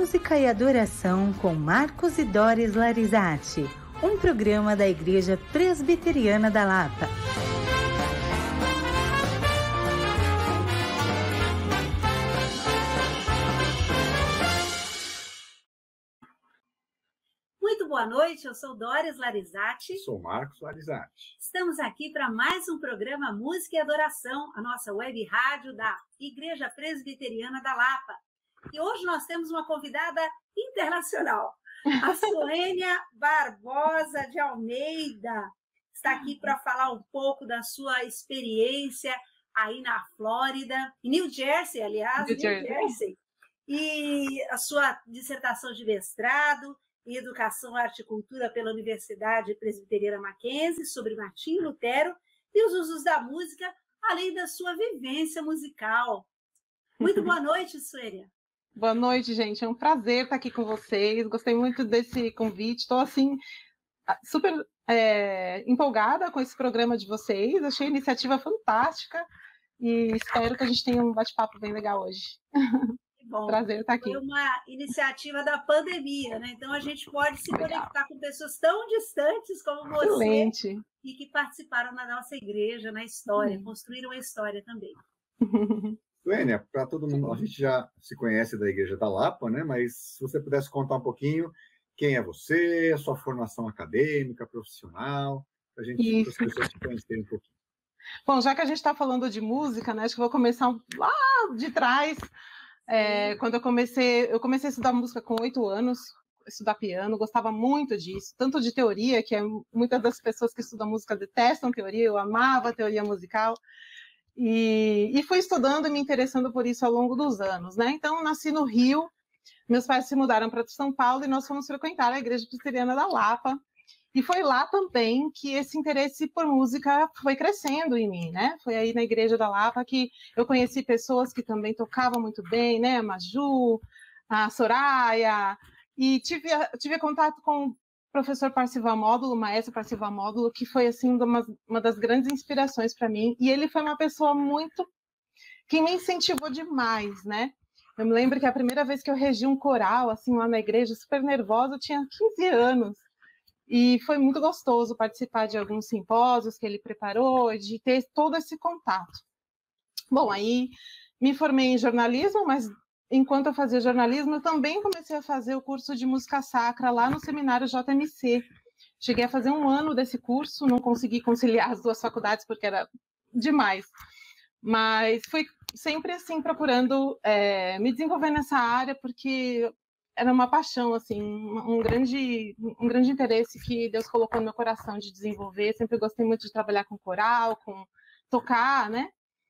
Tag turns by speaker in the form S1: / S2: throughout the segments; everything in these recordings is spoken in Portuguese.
S1: Música e Adoração com Marcos e Doris Larizati, um programa da Igreja Presbiteriana da Lapa.
S2: Muito boa noite, eu sou Doris Larizati.
S3: Sou Marcos Larizati.
S2: Estamos aqui para mais um programa Música e Adoração, a nossa web rádio da Igreja Presbiteriana da Lapa. E hoje nós temos uma convidada internacional, a Suênia Barbosa de Almeida. Está aqui para falar um pouco da sua experiência aí na Flórida, em New Jersey, aliás, New Jersey. E a sua dissertação de mestrado em Educação, Arte e Cultura pela Universidade Presbiteriana Mackenzie, sobre Martinho Lutero e os usos da música, além da sua vivência musical. Muito boa noite, Suênia.
S4: Boa noite, gente. É um prazer estar aqui com vocês. Gostei muito desse convite. Estou, assim, super empolgada com esse programa de vocês. Achei a iniciativa fantástica e espero que a gente tenha um bate-papo bem legal hoje.
S2: Bom,
S4: prazer estar aqui.
S2: Foi uma iniciativa da pandemia, né? Então a gente pode se conectar com pessoas tão distantes como você.
S4: Excelente.
S2: E que participaram da nossa igreja, na história, construíram a história também.
S3: Suênia, para todo mundo, a gente já se conhece da Igreja da Lapa, né? Mas se você pudesse contar um pouquinho quem é você, a sua formação acadêmica, profissional, para as pessoas te conhecerem um pouquinho.
S4: Bom, já que a gente está falando de música, né? Acho que eu vou começar lá de trás. Quando eu comecei a estudar música com 8 anos, estudar piano, gostava muito disso, tanto de teoria, que muitas das pessoas que estudam música detestam teoria, eu amava teoria musical, e fui estudando e me interessando por isso ao longo dos anos, né? Então, nasci no Rio, meus pais se mudaram para São Paulo e nós fomos frequentar a Igreja Presbiteriana da Lapa, e foi lá também que esse interesse por música foi crescendo em mim, né? Foi aí na Igreja da Lapa que eu conheci pessoas que também tocavam muito bem, né? A Maju, a Soraya, e tive contato com o professor Parcival Módulo, o maestro Parcival Módulo, que foi, assim, uma das grandes inspirações para mim, e ele foi uma pessoa que me incentivou demais, né? Eu me lembro que a primeira vez que eu regi um coral, assim, lá na igreja, super nervosa, eu tinha 15 anos, e foi muito gostoso participar de alguns simpósios que ele preparou, de ter todo esse contato. Bom, aí me formei em jornalismo, mas enquanto eu fazia jornalismo, eu também comecei a fazer o curso de música sacra lá no seminário JMC. Cheguei a fazer 1 ano desse curso, não consegui conciliar as 2 faculdades porque era demais. Mas fui sempre, assim, procurando me desenvolver nessa área, porque era uma paixão, assim, um grande interesse que Deus colocou no meu coração de desenvolver. Sempre gostei muito de trabalhar com coral, com tocar, né?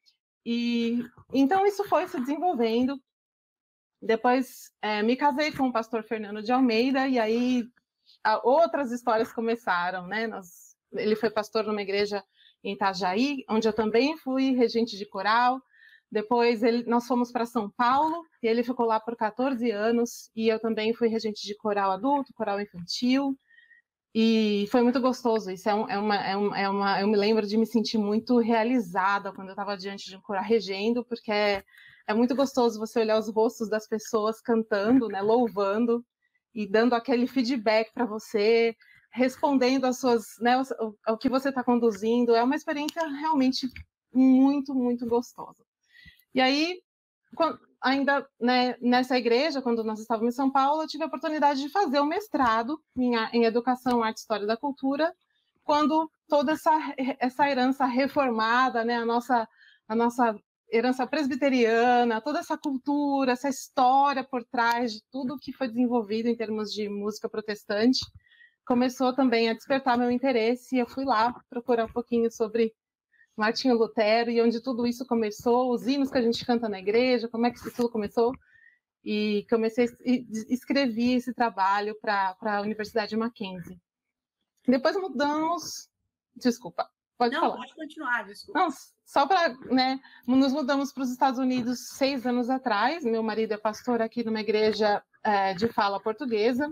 S4: E então isso foi se desenvolvendo. Depois me casei com o pastor Fernando de Almeida, e aí outras histórias começaram, né? Ele foi pastor numa igreja em Itajaí, onde eu também fui regente de coral. Depois nós fomos para São Paulo, e ele ficou lá por 14 anos, e eu também fui regente de coral adulto, coral infantil, e foi muito gostoso. Isso eu me lembro de me sentir muito realizada quando eu estava diante de um coral regendo, porque é muito gostoso você olhar os rostos das pessoas cantando, né, louvando, e dando aquele feedback para você, respondendo às suas, né, ao que você está conduzindo. É uma experiência realmente muito, muito gostosa. E aí, ainda, né, nessa igreja, quando nós estávamos em São Paulo, eu tive a oportunidade de fazer o mestrado em Educação, Arte e História da Cultura, quando toda essa herança reformada, né, a nossa herança presbiteriana, toda essa cultura, essa história por trás de tudo que foi desenvolvido em termos de música protestante, começou também a despertar meu interesse, e eu fui lá procurar um pouquinho sobre Martinho Lutero, e onde tudo isso começou, os hinos que a gente canta na igreja, como é que isso tudo começou, e escrevi esse trabalho para a Universidade Mackenzie. Depois mudamos... Desculpa, pode falar.
S2: Não, pode continuar, desculpa.
S4: Não, só para, né, nos mudamos para os Estados Unidos 6 anos atrás. Meu marido é pastor aqui numa igreja de fala portuguesa,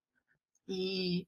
S4: e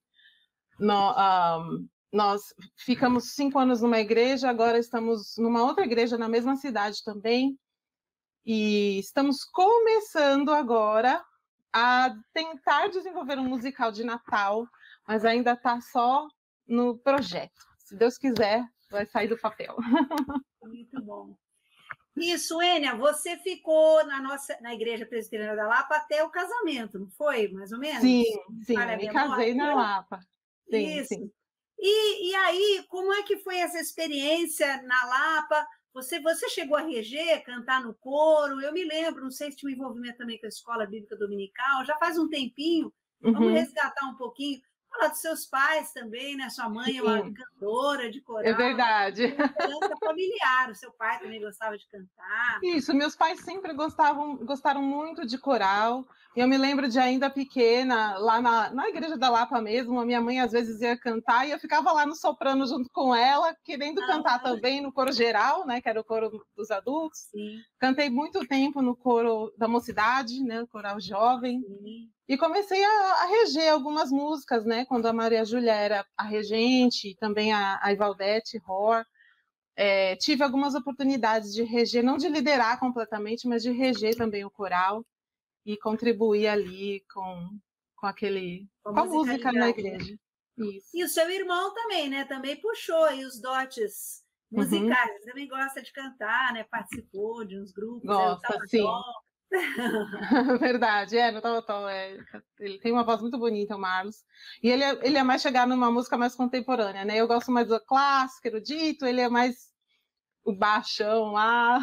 S4: nós ficamos 5 anos numa igreja, agora estamos numa outra igreja na mesma cidade também, e estamos começando agora a tentar desenvolver um musical de Natal, mas ainda está só no projeto. Se Deus quiser, vai sair do papel.
S2: Muito bom. Isso, Ênia, você ficou na Igreja Presbiteriana da Lapa até o casamento, não foi? Mais ou menos?
S4: Sim, me casei na Lapa. Sim,
S2: Isso.
S4: Sim.
S2: E aí, como é que foi essa experiência na Lapa? Você chegou a reger, cantar no coro? Eu me lembro, não sei se tinha um envolvimento também com a Escola Bíblica Dominical, já faz um tempinho. Vamos resgatar um pouquinho. Falar dos seus pais também, né? Sua mãe é uma cantora de coral.
S4: É verdade.
S2: Uma herança familiar. O seu pai também gostava de cantar.
S4: Isso, meus pais sempre gostaram muito de coral. Eu me lembro de ainda pequena, lá na Igreja da Lapa mesmo, a minha mãe às vezes ia cantar e eu ficava lá no soprano junto com ela, querendo cantar também no coro geral, né? Que era o coro dos adultos.
S2: Sim.
S4: Cantei muito tempo no coro da mocidade, né? O coral jovem.
S2: Sim.
S4: E comecei a reger algumas músicas, né? Quando a Maria Júlia era a regente, também a Ivaldete Ror. Tive algumas oportunidades de reger, não de liderar completamente, mas de reger também o coral e contribuir ali com a música na igreja. Isso.
S2: E o seu irmão também, né? Também puxou aí os dotes musicais. Ele também gosta de cantar, né? Participou de uns grupos.
S4: Gosta, sim. Verdade, no Taubató. Ele tem uma voz muito bonita, o Marlos. E ele é mais chegado numa música mais contemporânea, né? Eu gosto mais do clássico, erudito, ele é mais o baixão lá.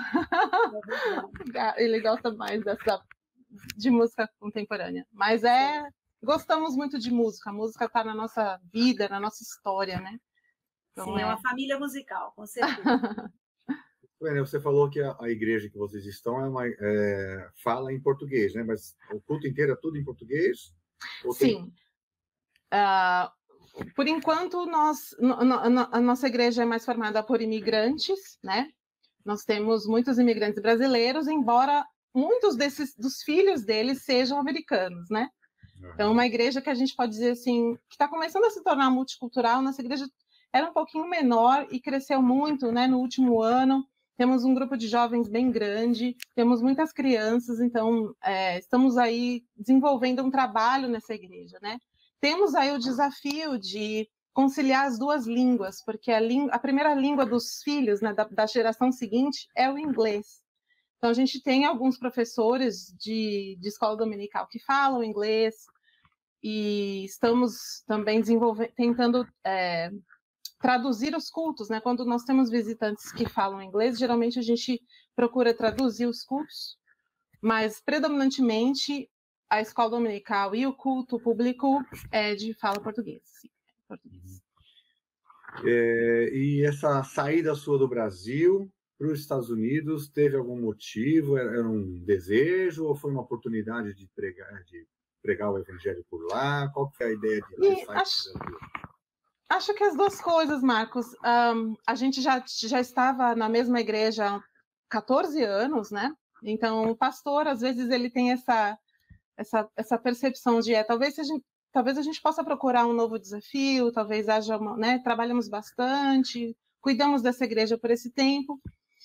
S4: Ele gosta mais de música contemporânea. Mas gostamos muito de música. A música está na nossa vida, na nossa história, né?
S2: Então, sim, é uma família musical, com certeza.
S3: Você falou que a igreja que vocês estão fala em português, né? Mas o culto inteiro é tudo em português?
S4: Sim. Por enquanto, a nossa igreja é mais formada por imigrantes, né? Nós temos muitos imigrantes brasileiros, embora muitos dos filhos deles sejam americanos, né? Então, é uma igreja que a gente pode dizer assim, que está começando a se tornar multicultural. Nossa igreja era um pouquinho menor e cresceu muito, né, no último ano. Temos um grupo de jovens bem grande, temos muitas crianças, então estamos aí desenvolvendo um trabalho nessa igreja, né? Temos aí o desafio de conciliar as duas línguas, porque a primeira língua dos filhos, né, da geração seguinte é o inglês. Então, a gente tem alguns professores de escola dominical que falam inglês e estamos também tentando traduzir os cultos, né? Quando nós temos visitantes que falam inglês, geralmente a gente procura traduzir os cultos, mas predominantemente a escola dominical e o culto público é de fala português. Sim, português.
S3: E essa saída sua do Brasil para os Estados Unidos teve algum motivo? Era um desejo ou foi uma oportunidade de pregar o evangelho por lá? Qual foi a ideia de sair do Brasil?
S4: Acho que as duas coisas, Marcos. A gente já estava na mesma igreja há 14 anos, né? Então, o pastor, às vezes, ele tem essa percepção de talvez a gente possa procurar um novo desafio, talvez haja trabalhamos bastante, cuidamos dessa igreja por esse tempo,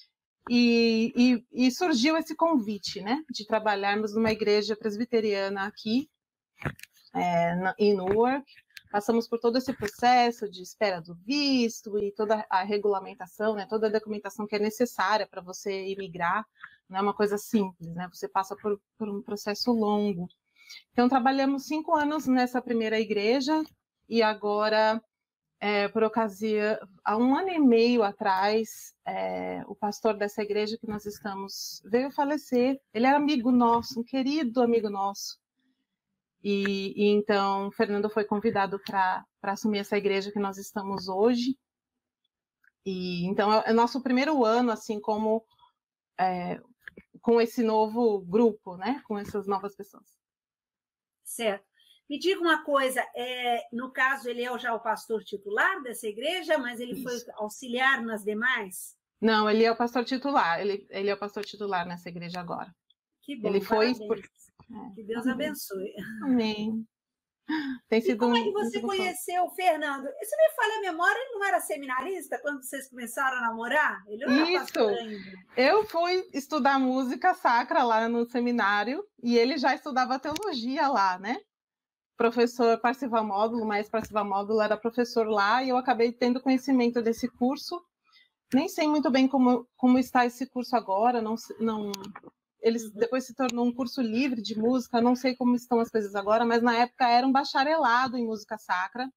S4: e surgiu esse convite, né? De trabalharmos numa igreja presbiteriana aqui, em Newark. Passamos por todo esse processo de espera do visto e toda a regulamentação, né, toda a documentação que é necessária para você imigrar. Não é uma coisa simples, né? Você passa por um processo longo. Então, trabalhamos 5 anos nessa primeira igreja e agora, por ocasião, há 1 ano e meio atrás, o pastor dessa igreja que nós estamos veio falecer. Ele era amigo nosso, um querido amigo nosso. E então, Fernando foi convidado para assumir essa igreja que nós estamos hoje. E então, é o nosso primeiro ano, assim, como com esse novo grupo, né? Com essas novas pessoas.
S2: Certo. Me diga uma coisa, no caso, ele é já o pastor titular dessa igreja, mas ele foi auxiliar nas demais?
S4: Não, ele é o pastor titular. Ele é o pastor titular nessa igreja agora.
S2: Que bom,
S4: ele foi
S2: que Deus abençoe.
S4: Amém. Tem
S2: E
S4: sido
S2: como é que
S4: muito
S2: você
S4: gostoso.
S2: conheceu o Fernando? Se me falha a memória, ele não era seminarista quando vocês começaram a namorar? Ele não era pastor
S4: Isso!
S2: ainda.
S4: Eu fui estudar música sacra lá no seminário e ele já estudava teologia lá, né? Professor Parcival Módulo, mas Parcival Módulo era professor lá e eu acabei tendo conhecimento desse curso. Nem sei muito bem como está esse curso agora, ele depois se tornou um curso livre de música, não sei como estão as coisas agora, mas na época era um bacharelado em música sacra.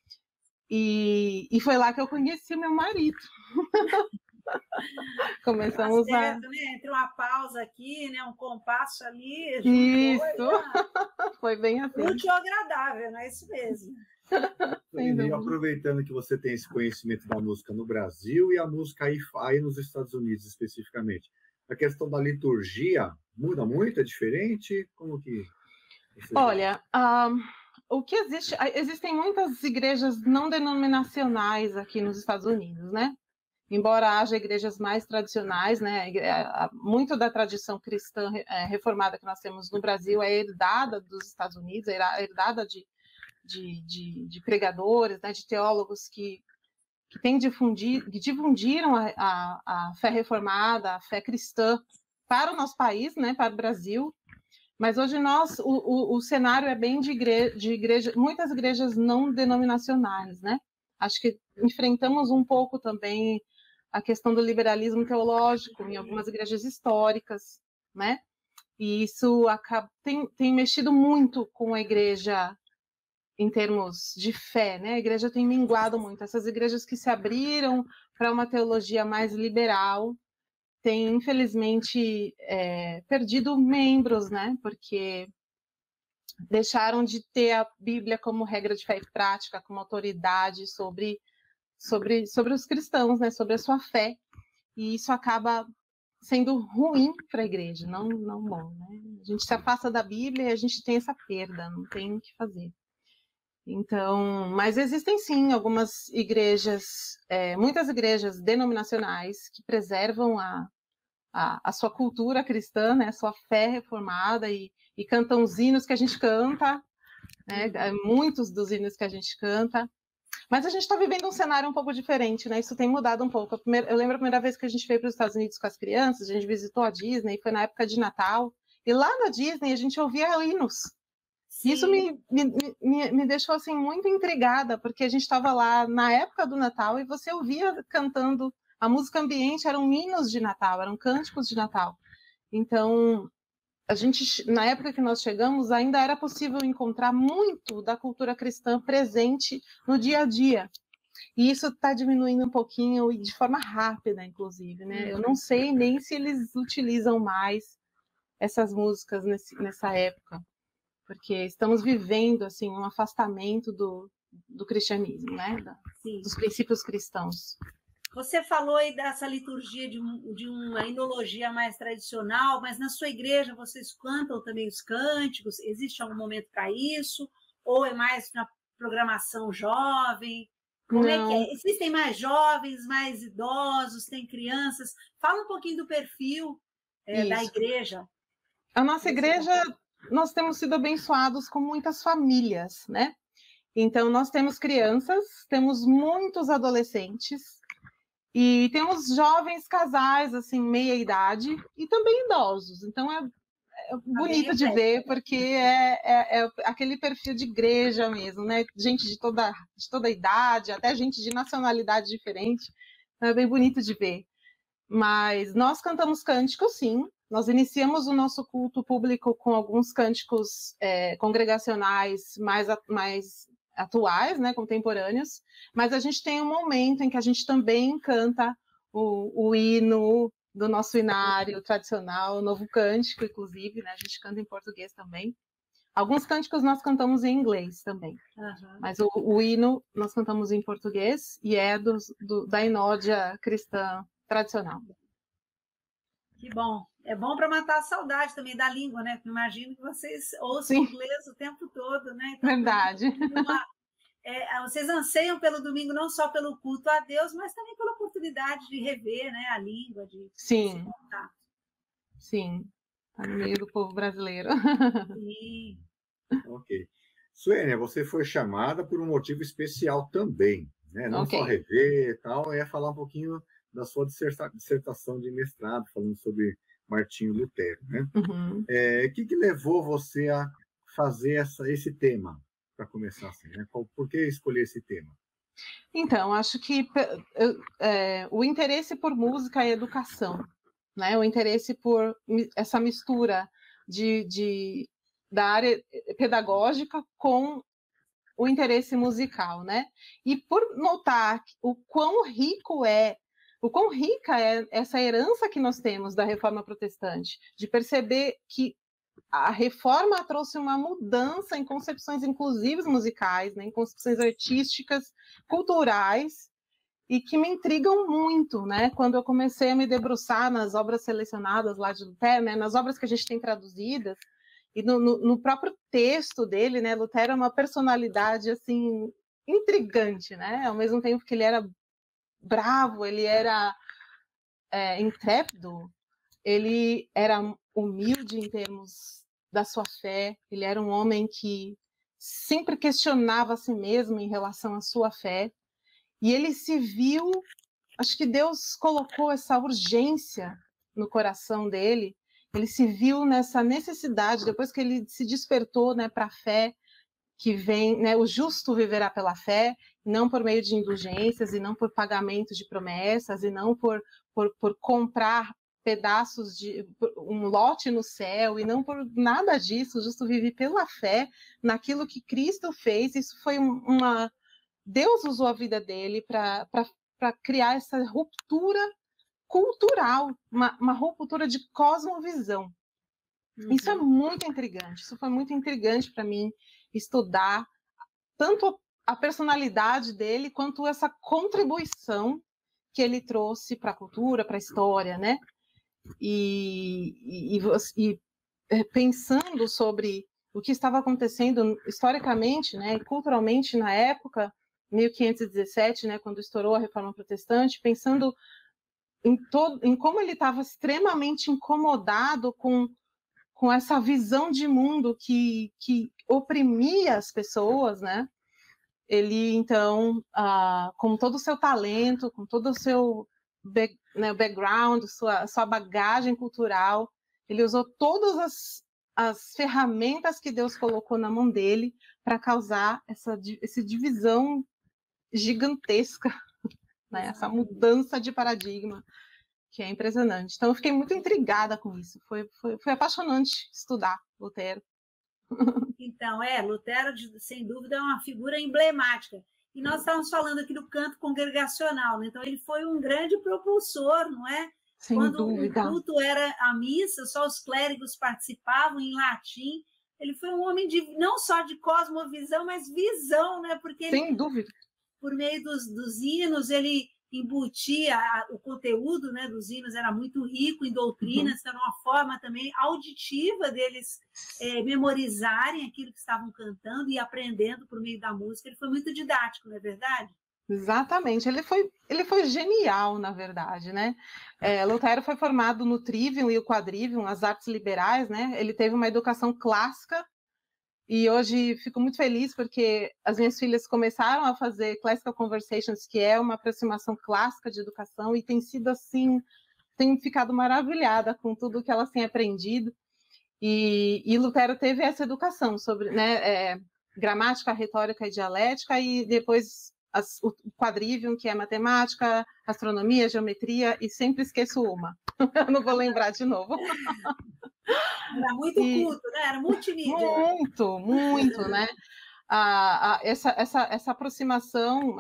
S4: E foi lá que eu conheci meu marido. Começamos
S2: Tá certo, né? Entre uma pausa aqui, né? Um compasso ali,
S4: Isso! Foi bem assim.
S2: útil e agradável, não é isso mesmo?
S3: E aproveitando que você tem esse conhecimento da música no Brasil e a música aí nos Estados Unidos especificamente, a questão da liturgia muda muito? É diferente? Como que você vê?
S4: Olha, o que existem muitas igrejas não denominacionais aqui nos Estados Unidos, né? Embora haja igrejas mais tradicionais, né? Muito da tradição cristã reformada que nós temos no Brasil é herdada dos Estados Unidos, é herdada de pregadores, né? De teólogos que difundiram a fé reformada, a fé cristã para o nosso país, né? Para o Brasil. Mas hoje o cenário é bem de igreja, muitas igrejas não denominacionais, né? Acho que enfrentamos um pouco também a questão do liberalismo teológico em algumas igrejas históricas, né? E isso tem mexido muito com a igreja em termos de fé, né? A igreja tem minguado muito. Essas igrejas que se abriram para uma teologia mais liberal têm, infelizmente, perdido membros, né? Porque deixaram de ter a Bíblia como regra de fé e prática, como autoridade sobre os cristãos, né? Sobre a sua fé. E isso acaba sendo ruim para a igreja, não bom, né? A gente se afasta da Bíblia e a gente tem essa perda, não tem o que fazer. Então, mas existem sim algumas igrejas, muitas igrejas denominacionais que preservam a sua cultura cristã, né, a sua fé reformada e cantam os hinos que a gente canta, né, muitos dos hinos que a gente canta. Mas a gente está vivendo um cenário um pouco diferente, né? Isso tem mudado um pouco. Eu lembro a primeira vez que a gente veio para os Estados Unidos com as crianças, a gente visitou a Disney, foi na época de Natal, e lá na Disney a gente ouvia hinos. Sim. Isso me deixou assim muito intrigada, porque a gente estava lá na época do Natal e você ouvia cantando, a música ambiente eram hinos de Natal, eram cânticos de Natal. Então, na época que nós chegamos, ainda era possível encontrar muito da cultura cristã presente no dia a dia. E isso está diminuindo um pouquinho, e de forma rápida, inclusive, né? Eu não sei nem se eles utilizam mais essas músicas nessa época, porque estamos vivendo assim um afastamento do cristianismo, né? Dos princípios cristãos.
S2: Você falou aí dessa liturgia de uma enologia mais tradicional, mas na sua igreja vocês cantam também os cânticos? Existe algum momento para isso? Ou é mais na programação jovem? Como é que é? Existem mais jovens, mais idosos, tem crianças? Fala um pouquinho do perfil da igreja.
S4: A nossa igreja, nós temos sido abençoados com muitas famílias, né? Então, nós temos crianças, temos muitos adolescentes, e temos jovens casais, assim, meia idade, e também idosos. Então, é bonito de ver, porque é aquele perfil de igreja mesmo, né? Gente de toda idade, até gente de nacionalidade diferente. Então, é bem bonito de ver. Mas nós cantamos cânticos, sim. Nós iniciamos o nosso culto público com alguns cânticos congregacionais mais atuais, né, contemporâneos, mas a gente tem um momento em que a gente também canta o hino do nosso inário tradicional, o novo cântico, inclusive, né, a gente canta em português também. Alguns cânticos nós cantamos em inglês também, mas o hino nós cantamos em português e é da Inódia cristã tradicional.
S2: Que bom. É bom para matar a saudade também da língua, né? Imagino que vocês ouçam inglês o tempo todo, né? Então,
S4: verdade.
S2: Vocês anseiam pelo domingo não só pelo culto a Deus, mas também pela oportunidade de rever, né, a língua, de se contato.
S4: Sim, está no meio do povo brasileiro.
S2: Sim.
S3: Ok. Suênia, você foi chamada por um motivo especial também, né? Não só rever e tal, é falar um pouquinho da sua dissertação de mestrado, falando sobre Martinho Lutero, né?
S4: Uhum.
S3: Que levou você a fazer esse tema, para começar assim, né? Por que escolher esse tema?
S4: Então, acho que o interesse por música e educação, né? O interesse por essa mistura da área pedagógica com o interesse musical, né? E por notar o quão rica é essa herança que nós temos da Reforma Protestante, de perceber que a Reforma trouxe uma mudança em concepções, inclusive musicais, né? Em concepções artísticas, culturais, e que me intrigam muito, né? Quando eu comecei a me debruçar nas obras selecionadas lá de Lutero, né? Nas obras que a gente tem traduzidas, e no próprio texto dele, né? Lutero é uma personalidade, assim, intrigante, né? Ao mesmo tempo que ele era bravo, ele era intrépido, ele era humilde em termos da sua fé, ele era um homem que sempre questionava a si mesmo em relação à sua fé, e ele se viu, acho que Deus colocou essa urgência no coração dele, ele se viu nessa necessidade, depois que ele se despertou, né, para a fé, que vem, né, o justo viverá pela fé, não por meio de indulgências, e não por pagamento de promessas, e não por comprar pedaços de um lote no céu, e não por nada disso. O justo vive pela fé naquilo que Cristo fez. Isso foi Deus usou a vida dele para criar essa ruptura cultural, uma ruptura de cosmovisão. Uhum. Isso é muito intrigante. Isso foi muito intrigante para mim estudar tanto a personalidade dele quanto essa contribuição que ele trouxe para a cultura, para a história, né? E pensando sobre o que estava acontecendo historicamente, né, e culturalmente na época, 1517, né, quando estourou a Reforma Protestante, pensando em como ele estava extremamente incomodado com essa visão de mundo que oprimia as pessoas, né? Ele, então, com todo o seu talento, com todo o seu background, sua bagagem cultural, ele usou todas as ferramentas que Deus colocou na mão dele para causar essa divisão gigantesca, né? Essa mudança de paradigma, que é impressionante. Então, eu fiquei muito intrigada com isso. Foi apaixonante estudar Lutero.
S2: Então, Lutero, sem dúvida, é uma figura emblemática. E nós estávamos falando aqui do canto congregacional, né? Então ele foi um grande propulsor, não é?
S4: Sem
S2: Quando
S4: dúvida.
S2: O culto era a missa, só os clérigos participavam em latim. Ele foi um homem não só de cosmovisão, mas visão, né? Porque
S4: sem dúvida.
S2: Por meio dos hinos, ele embutia o conteúdo, né, dos hinos, era muito rico em doutrinas, era uma forma também auditiva deles memorizarem aquilo que estavam cantando e aprendendo por meio da música. Ele foi muito didático, não é verdade?
S4: Exatamente, ele foi genial, na verdade, né? Lutero foi formado no Trivium e o Quadrivium, as artes liberais, né? Ele teve uma educação clássica. E hoje fico muito feliz porque as minhas filhas começaram a fazer Classical Conversations, que é uma aproximação clássica de educação, e tem sido assim, tenho ficado maravilhada com tudo que elas têm aprendido. E Lutero teve essa educação sobre, né, gramática, retórica e dialética, e depois o Quadrivium, que é matemática, astronomia, geometria, e sempre esqueço uma. Eu não vou lembrar de novo.
S2: Era muito culto, né? Era multimídia.
S4: Muito, né? Essa aproximação,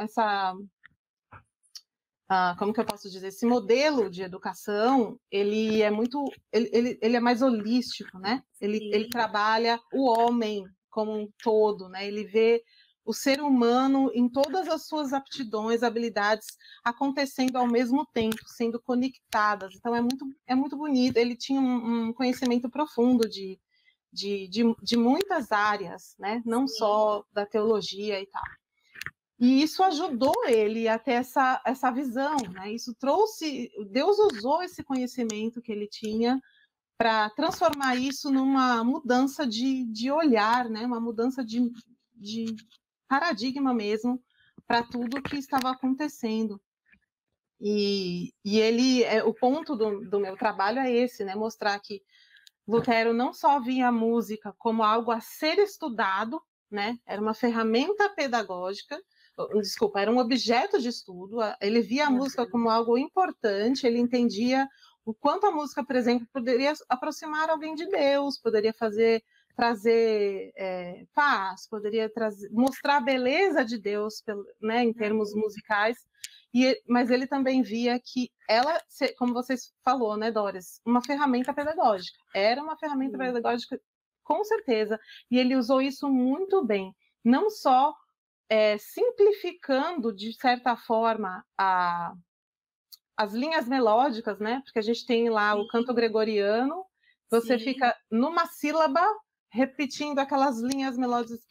S4: como que eu posso dizer? Esse modelo de educação, ele é mais holístico, né? Ele trabalha o homem como um todo, né? Ele vê o ser humano em todas as suas aptidões, habilidades acontecendo ao mesmo tempo, sendo conectadas. Então é muito bonito. Ele tinha um conhecimento profundo de muitas áreas, né? Não só da teologia e tal. E isso ajudou ele a ter essa visão, né? Isso trouxe, Deus usou esse conhecimento que ele tinha para transformar isso numa mudança de olhar, né? Uma mudança de de paradigma mesmo para tudo que estava acontecendo. E ele, o ponto do meu trabalho é esse, né? Mostrar que Lutero não só via a música como algo a ser estudado, né? Era uma ferramenta pedagógica, desculpa, era um objeto de estudo. Ele via a música como algo importante, ele entendia o quanto a música, por exemplo, poderia aproximar alguém de Deus, poderia trazer paz, poderia mostrar a beleza de Deus, né, em termos musicais. Mas ele também via que ela, como você falou, né, Doris, uma ferramenta pedagógica. Era uma ferramenta pedagógica, com certeza. E ele usou isso muito bem. Não só simplificando, de certa forma, as linhas melódicas, né? Porque a gente tem lá o canto gregoriano, você fica numa sílaba repetindo aquelas linhas melódicas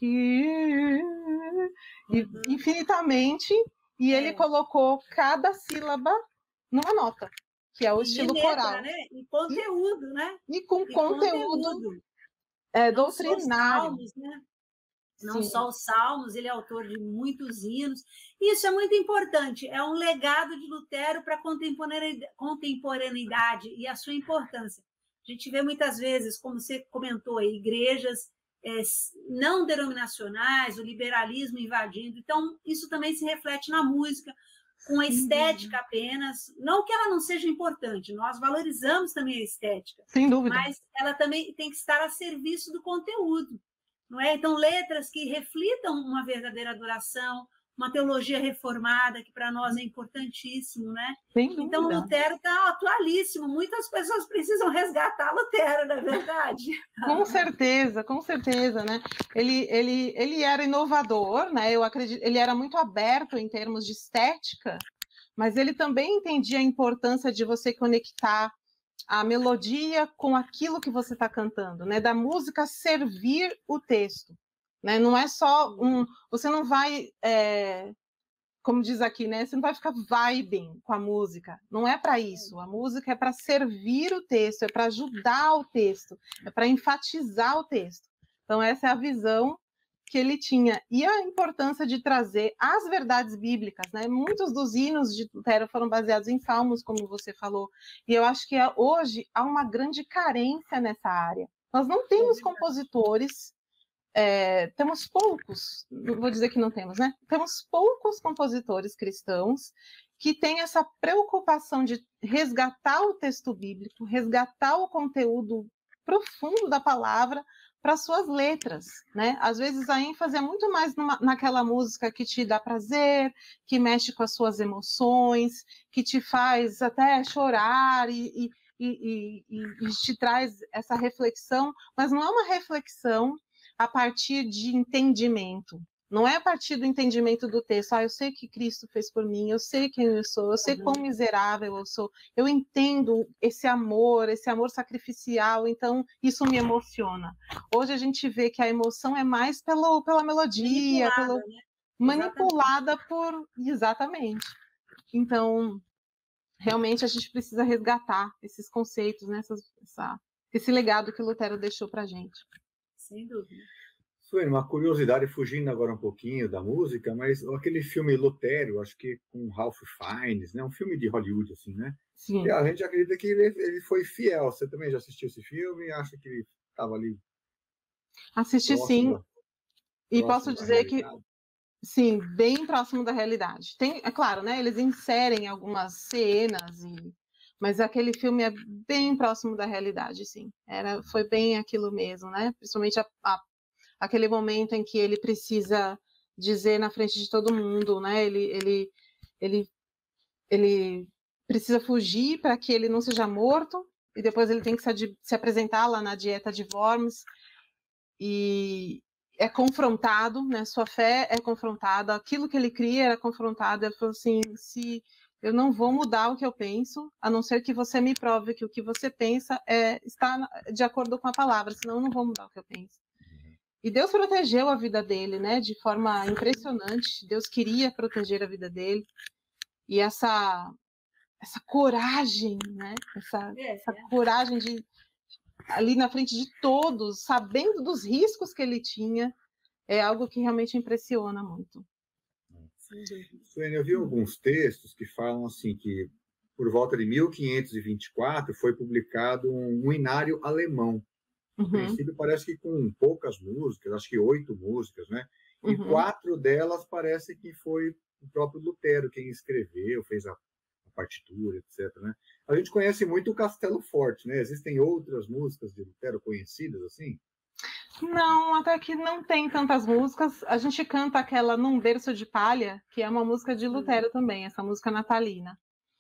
S4: infinitamente, e ele colocou cada sílaba numa nota, que é o estilo
S2: letra,
S4: coral.
S2: Né? E conteúdo, né?
S4: E com conteúdo doutrinário.
S2: Salmos, né? Não só os salmos, ele é autor de muitos hinos. Isso é muito importante, é um legado de Lutero para a contemporaneidade e a sua importância. A gente vê muitas vezes, como você comentou, igrejas não denominacionais, o liberalismo invadindo. Então, isso também se reflete na música, com a estética apenas. Não que ela não seja importante, nós valorizamos também a estética.
S4: Sem dúvida.
S2: Mas ela também tem que estar a serviço do conteúdo. Não é? Então, letras que reflitam uma verdadeira adoração, uma teologia reformada, que para nós é importantíssimo, né? Então, Lutero está atualíssimo. Muitas pessoas precisam resgatar Lutero, não é verdade?
S4: Com certeza, né? Ele era inovador, né? Eu acredito, ele era muito aberto em termos de estética, mas ele também entendia a importância de você conectar a melodia com aquilo que você está cantando, né? Da música servir o texto, né? Não é só você não vai, como diz aqui, né? Você não vai ficar vibing com a música. Não é para isso. A música é para servir o texto, é para ajudar o texto, é para enfatizar o texto. Então essa é a visão que ele tinha, e a importância de trazer as verdades bíblicas, né? Muitos dos hinos de Lutero foram baseados em salmos, como você falou, e eu acho que hoje há uma grande carência nessa área. Nós não temos compositores, temos poucos, não vou dizer que não temos, né? Temos poucos compositores cristãos que têm essa preocupação de resgatar o texto bíblico, resgatar o conteúdo profundo da palavra para suas letras, né? Às vezes a ênfase é muito mais naquela música que te dá prazer, que mexe com as suas emoções, que te faz até chorar e te traz essa reflexão, mas não é uma reflexão a partir de entendimento. Não é a partir do entendimento do texto. Eu sei que Cristo fez por mim, eu sei quem eu sou, eu sei quão miserável eu sou, eu entendo esse amor sacrificial, então isso me emociona. Hoje a gente vê que a emoção é mais pela melodia, manipulada por... Exatamente. Então, realmente a gente precisa resgatar esses conceitos, né? Esse legado que Lutero deixou para a gente.
S2: Sem dúvida.
S3: Suene, uma curiosidade, fugindo agora um pouquinho da música, mas aquele filme Lutero, acho que com Ralph Fiennes, né? Um filme de Hollywood, assim, né?
S4: Sim.
S3: E a gente acredita que ele foi fiel. Você também já assistiu esse filme e acha que ele estava ali?
S4: Assisti sim. E posso dizer que, sim, bem próximo da realidade. É claro, né? Eles inserem algumas cenas, mas aquele filme é bem próximo da realidade, sim. Foi bem aquilo mesmo, né? Principalmente aquele momento em que ele precisa dizer na frente de todo mundo, né? Ele precisa fugir para que ele não seja morto, e depois ele tem que se apresentar lá na dieta de Worms, e é confrontado, né? Sua fé é confrontada, aquilo que ele cria era confrontado. Ele falou assim: se eu não vou mudar o que eu penso, a não ser que você me prove que o que você pensa está de acordo com a palavra, senão eu não vou mudar o que eu penso. E Deus protegeu a vida dele, né, de forma impressionante. Deus queria proteger a vida dele. E essa coragem, né, essa coragem de ali na frente de todos, sabendo dos riscos que ele tinha, é algo que realmente impressiona muito.
S3: Suene, eu vi alguns textos que falam assim que por volta de 1524 foi publicado um inário alemão. No princípio parece que com poucas músicas, acho que 8 músicas, né? E 4 delas parece que foi o próprio Lutero quem escreveu, fez a partitura, etc. Né? A gente conhece muito o Castelo Forte, né? Existem outras músicas de Lutero conhecidas assim?
S4: Não, até que não tem tantas músicas. A gente canta aquela Num Berço de Palha, que é uma música de Lutero também, essa música natalina.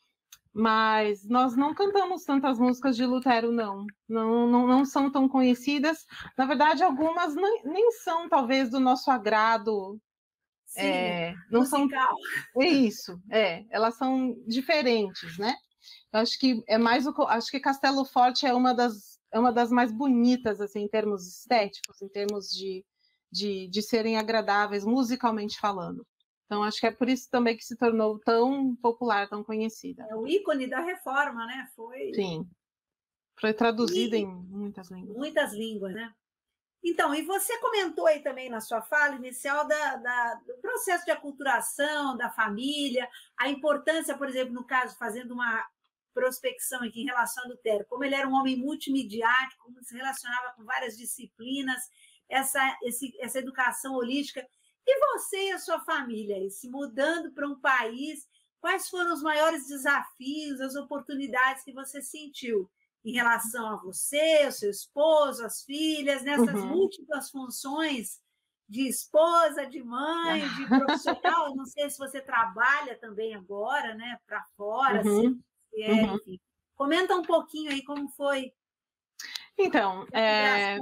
S4: Mas nós não cantamos tantas músicas de Lutero, não. Não são tão conhecidas. Na verdade, algumas nem são, talvez, do nosso agrado.
S2: Sim,
S4: não
S2: musical.
S4: É isso, elas são diferentes, né? Eu acho que é mais acho que Castelo Forte é uma das mais bonitas, assim, em termos estéticos, em termos de serem agradáveis, musicalmente falando. Então, acho que é por isso também que se tornou tão popular, tão conhecida.
S2: É o ícone da reforma, né?
S4: Sim. Foi traduzida em muitas línguas.
S2: Muitas línguas, né? Então, e você comentou aí também na sua fala inicial do processo de aculturação da família, a importância, por exemplo, no caso, fazendo uma prospecção aqui em relação a Lutero, como ele era um homem multimediático, como se relacionava com várias disciplinas, essa educação holística. E você e a sua família, se mudando para um país, quais foram os maiores desafios, as oportunidades que você sentiu em relação a você, o seu esposo, as filhas, nessas múltiplas funções de esposa, de mãe, de profissional? Eu não sei se você trabalha também agora, né, para fora, enfim. Comenta um pouquinho aí como foi.
S4: Então, é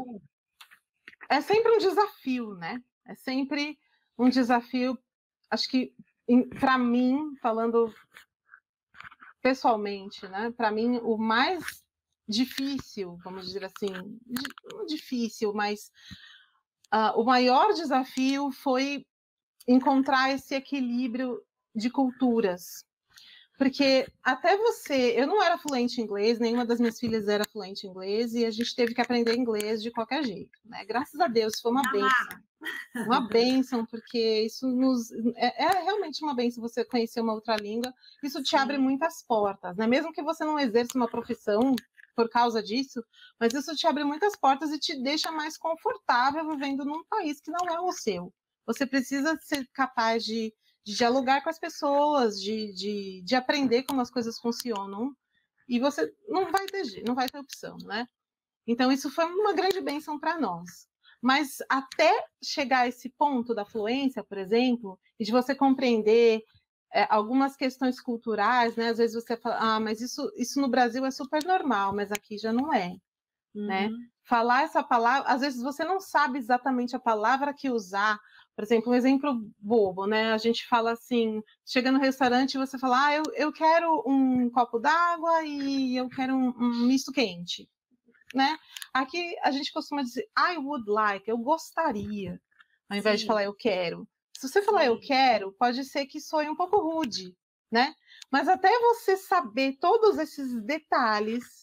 S4: sempre um desafio, né? É sempre um desafio, acho que, para mim, falando pessoalmente, né? Para mim, o mais difícil, vamos dizer assim, não difícil, mas o maior desafio foi encontrar esse equilíbrio de culturas. Porque até eu não era fluente em inglês, nenhuma das minhas filhas era fluente em inglês, e a gente teve que aprender inglês de qualquer jeito, né? Graças a Deus, foi uma bênção. Uma bênção, porque isso é realmente uma bênção você conhecer uma outra língua, isso te abre muitas portas, né? Mesmo que você não exerça uma profissão por causa disso, mas isso te abre muitas portas e te deixa mais confortável vivendo num país que não é o seu. Você precisa ser capaz de dialogar com as pessoas, de aprender como as coisas funcionam, e você não vai ter opção, né? Então, isso foi uma grande bênção para nós. Mas até chegar a esse ponto da fluência, por exemplo, e de você compreender algumas questões culturais, né? Às vezes você fala, mas isso no Brasil é super normal, mas aqui já não é, né? Falar essa palavra, às vezes você não sabe exatamente a palavra que usar. Por exemplo, um exemplo bobo, né? A gente fala assim, chega no restaurante e você fala, eu quero um copo d'água e eu quero um misto quente, né? Aqui a gente costuma dizer, I would like, eu gostaria, ao invés de falar eu quero. Se você falar eu quero, pode ser que soe um pouco rude, né? Mas até você saber todos esses detalhes,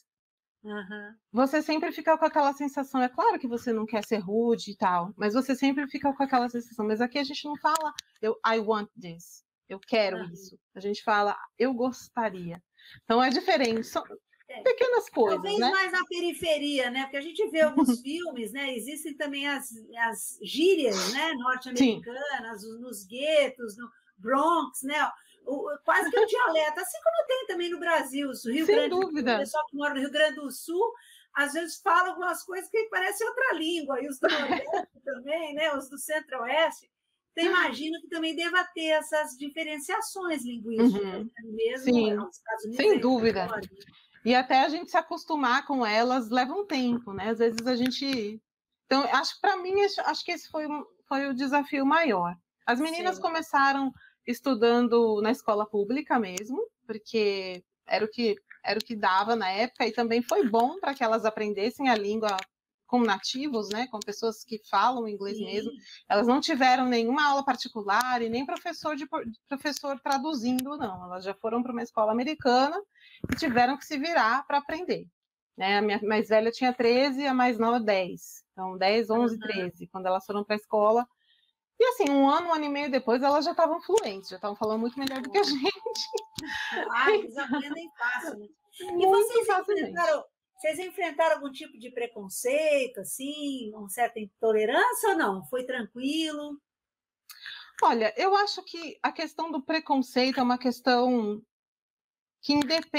S4: você sempre fica com aquela sensação, é claro que você não quer ser rude e tal, mas você sempre fica com aquela sensação, mas aqui a gente não fala I want this, eu quero isso. A gente fala eu gostaria. Então é diferente, são pequenas coisas,
S2: talvez,
S4: né?
S2: mais na periferia, né? Porque a gente vê alguns filmes, né? Existem também as gírias, né? Norte-americanas, nos guetos, no Bronx, né? Quase que um dialeto, assim como tem também no Brasil, o Rio
S4: Sem
S2: Grande
S4: dúvida.
S2: O pessoal que mora no Rio Grande do Sul, às vezes fala algumas coisas que parecem outra língua, e os do Nordeste também, né? Os do Centro-Oeste. Então, imagino que também deva ter essas diferenciações linguísticas, mesmo nos Estados Unidos.
S4: Sem dúvida. E até a gente se acostumar com elas leva um tempo, né? Às vezes a gente... Então, para mim, acho que esse foi o desafio maior. As meninas começaram estudando na escola pública mesmo, porque era o que dava na época, e também foi bom para que elas aprendessem a língua com nativos, né? Com pessoas que falam inglês mesmo. Elas não tiveram nenhuma aula particular e nem professor traduzindo, não. Elas já foram para uma escola americana e tiveram que se virar para aprender. Né? A minha mais velha tinha 13, a mais nova 10. Então, 10, 11, 13. Quando elas foram para a escola, E assim, um ano e meio depois, elas já estavam fluentes, já estavam falando muito melhor do que a gente.
S2: Eles aprendem fácil, né? E
S4: Muito facilmente.
S2: vocês enfrentaram algum tipo de preconceito, assim, uma certa intolerância ou não? Foi tranquilo?
S4: Olha, eu acho que a questão do preconceito é uma questão que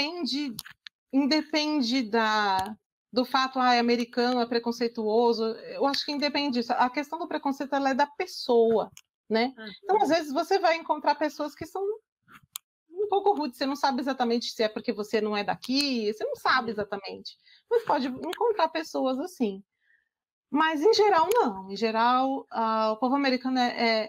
S4: independe do fato, americano é preconceituoso. Eu acho que independe disso. A questão do preconceito, ela é da pessoa, né? Então, às vezes, você vai encontrar pessoas que são um pouco rudes, você não sabe exatamente se é porque você não é daqui, você não sabe exatamente. Mas pode encontrar pessoas assim. Mas, em geral, não. Em geral, o povo americano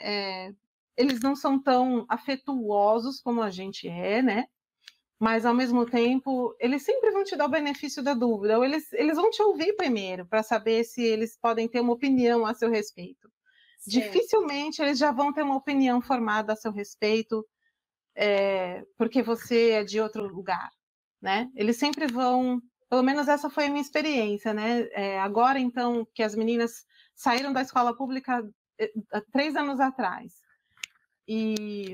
S4: eles não são tão afetuosos como a gente é, né? Mas, ao mesmo tempo, eles sempre vão te dar o benefício da dúvida, ou eles vão te ouvir primeiro, para saber se eles podem ter uma opinião a seu respeito. Certo. Dificilmente eles já vão ter uma opinião formada a seu respeito, porque você é de outro lugar, né? Eles sempre vão, pelo menos essa foi a minha experiência, né? Agora, então, que as meninas saíram da escola pública 3 anos atrás, e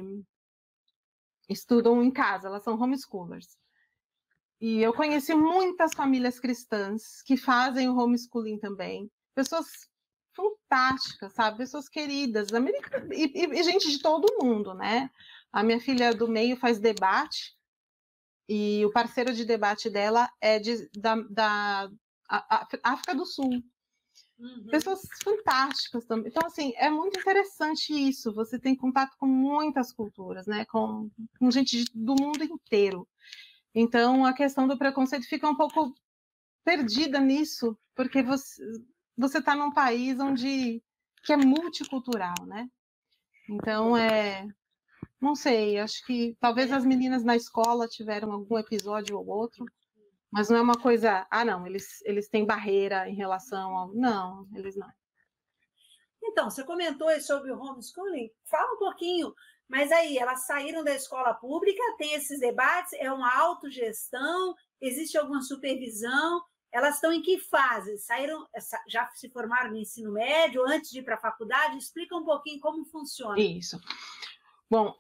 S4: estudam em casa, elas são homeschoolers. E eu conheci muitas famílias cristãs que fazem o homeschooling também. Pessoas fantásticas, sabe? Pessoas queridas, e gente de todo mundo, né? A minha filha do meio faz debate, e o parceiro de debate dela é da África do Sul. Pessoas fantásticas também. Então, assim, é muito interessante isso. Você tem contato com muitas culturas, né? Com gente do mundo inteiro. Então, a questão do preconceito fica um pouco perdida nisso, porque você está num país que é multicultural, né? Então, não sei, acho que talvez as meninas na escola tiveram algum episódio ou outro, mas não é uma coisa, não, eles têm barreira em relação ao... Não, eles não.
S2: Então, você comentou aí sobre o homeschooling, fala um pouquinho, mas aí, elas saíram da escola pública, tem esses debates, é uma autogestão, existe alguma supervisão, elas estão em que fase? Saíram, já se formaram no ensino médio, antes de ir para a faculdade? Explica um pouquinho como funciona.
S4: Isso. Bom,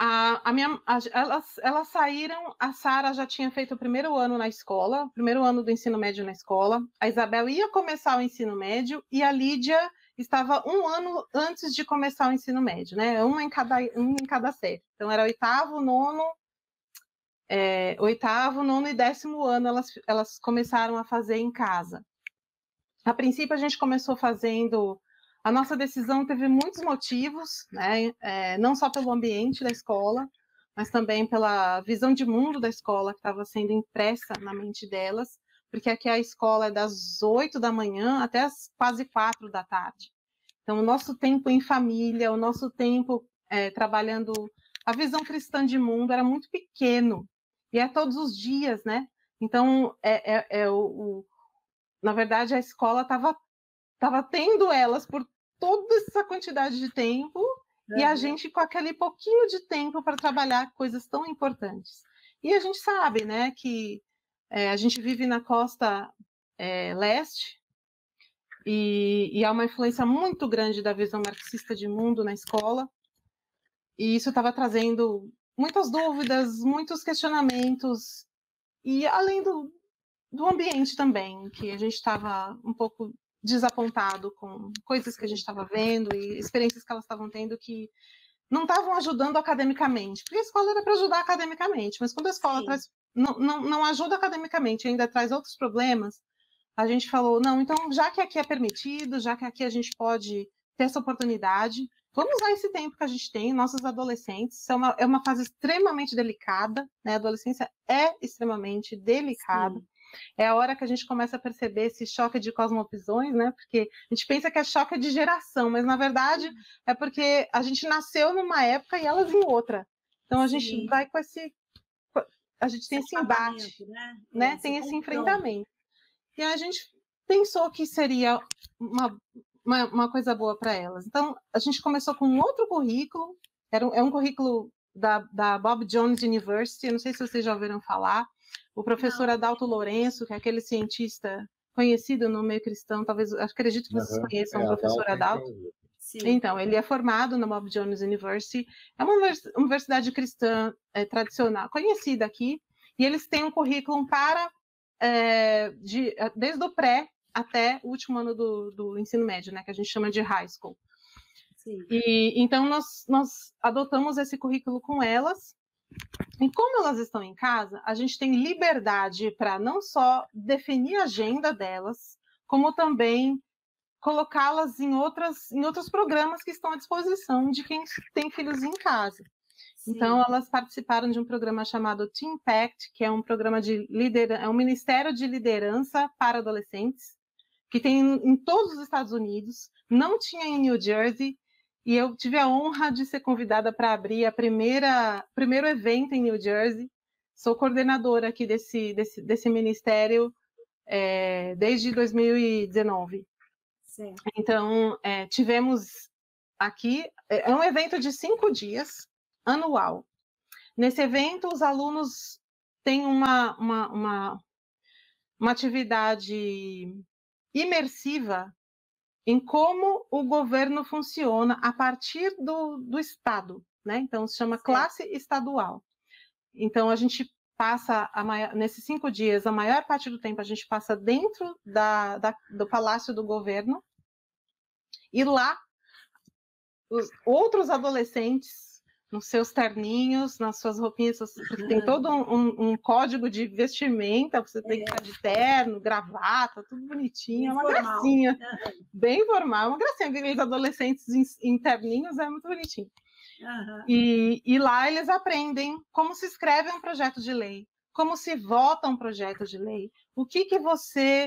S4: elas saíram, a Sara já tinha feito o primeiro ano na escola, o primeiro ano do ensino médio na escola, a Isabel ia começar o ensino médio e a Lídia estava 1 ano antes de começar o ensino médio, né? Uma em cada série. Então, era oitavo, nono e 10º ano elas começaram a fazer em casa. A princípio, a gente começou fazendo... A nossa decisão teve muitos motivos, né? Não só pelo ambiente da escola, mas também pela visão de mundo da escola que estava sendo impressa na mente delas, porque aqui a escola é das 8 da manhã até as quase 4 da tarde. Então, o nosso tempo em família, o nosso tempo trabalhando a visão cristã de mundo era muito pequeno, e é todos os dias, né? Então, na verdade, a escola estava tendo elas por toda essa quantidade de tempo, e a gente com aquele pouquinho de tempo para trabalhar coisas tão importantes. E a gente sabe, né, que a gente vive na costa leste, e há uma influência muito grande da visão marxista de mundo na escola, e isso estava trazendo muitas dúvidas, muitos questionamentos, e além do ambiente também, que a gente estava um pouco desapontado com coisas que a gente estava vendo e experiências que elas estavam tendo que não estavam ajudando academicamente, porque a escola era para ajudar academicamente, mas quando a escola não ajuda academicamente e ainda traz outros problemas, a gente falou, não, então já que aqui é permitido, já que aqui a gente pode ter essa oportunidade, vamos usar esse tempo que a gente tem, nossos adolescentes, é uma fase extremamente delicada, né? A adolescência é extremamente delicada. Sim. É a hora que a gente começa a perceber esse choque de cosmovisões, né? Porque a gente pensa que é choque de geração, mas na verdade é porque a gente nasceu numa época e elas em outra. Então a gente vai com a gente tem esse embate, né? Tem esse enfrentamento. E a gente pensou que seria uma coisa boa para elas. Então a gente começou com um outro currículo, é um currículo da Bob Jones University, eu não sei se vocês já ouviram falar. O professor Adalto Lourenço, que é aquele cientista conhecido no meio cristão, talvez, acredito que vocês conheçam o professor Adalto.
S2: Sim.
S4: Então, ele é formado na Bob Jones University, é uma universidade cristã tradicional, conhecida aqui, e eles têm um currículo para desde o pré até o último ano do ensino médio, né, que a gente chama de high school.
S2: Sim.
S4: E então nós adotamos esse currículo com elas. E como elas estão em casa, a gente tem liberdade para não só definir a agenda delas, como também colocá-las em outros programas que estão à disposição de quem tem filhos em casa.
S2: Sim.
S4: Então, elas participaram de um programa chamado Teen Pact, que é um programa é um ministério de liderança para adolescentes, que tem em todos os Estados Unidos, não tinha em New Jersey, e eu tive a honra de ser convidada para abrir primeiro evento em New Jersey. Sou coordenadora aqui desse ministério desde 2019.
S2: Certo.
S4: Então, tivemos aqui, é um evento de 5 dias, anual. Nesse evento, os alunos têm uma atividade imersiva em como o governo funciona a partir do Estado, né? Então, se chama classe estadual. Então, a gente passa, nesses 5 dias, a maior parte do tempo a gente passa dentro do Palácio do Governo, e lá, os outros adolescentes, nos seus terninhos, nas suas roupinhas, porque tem todo um código de vestimenta, você tem que estar de terno, gravata, tudo bonitinho, é uma gracinha, bem formal, uma gracinha, aqueles adolescentes em terninhos, é muito bonitinho. E lá eles aprendem como se escreve um projeto de lei, como se vota um projeto de lei, o que você...